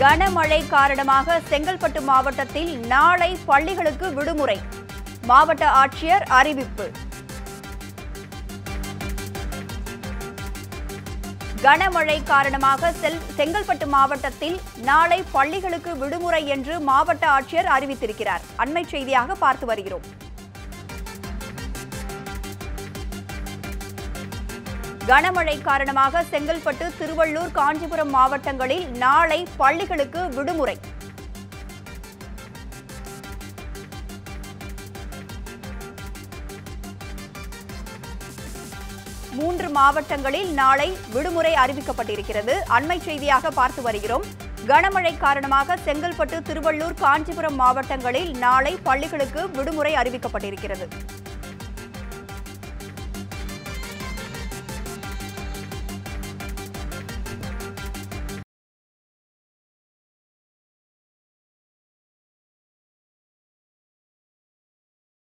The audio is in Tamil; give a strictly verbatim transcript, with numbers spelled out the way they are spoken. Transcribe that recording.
கனமழை காரணமாக செங்கல்பட்டு மாவட்டத்தில் நாளை பள்ளிகளுக்கு விடுமுறை. மாவட்ட ஆட்சியர் அறிவிப்பு. கனமழை காரணமாக செங்கல்பட்டு மாவட்டத்தில் நாளை பள்ளிகளுக்கு விடுமுறை என்று மாவட்ட ஆட்சியர் அறிவித்திருக்கிறார். அண்மை செய்தியாக பார்த்து வருகிறோம். கனமழை காரணமாக செங்கல்பட்டு, திருவள்ளூர், காஞ்சிபுரம் மாவட்டங்களில் நாளை பள்ளிகளுக்கு விடுமுறை. மூன்று மாவட்டங்களில் நாளை விடுமுறை அறிவிக்கப்பட்டிருக்கிறது. அண்மை செய்தியாக பார்த்து வருகிறோம். கனமழை காரணமாக செங்கல்பட்டு, திருவள்ளூர், காஞ்சிபுரம் மாவட்டங்களில் நாளை பள்ளிகளுக்கு விடுமுறை அறிவிக்கப்பட்டிருக்கிறது.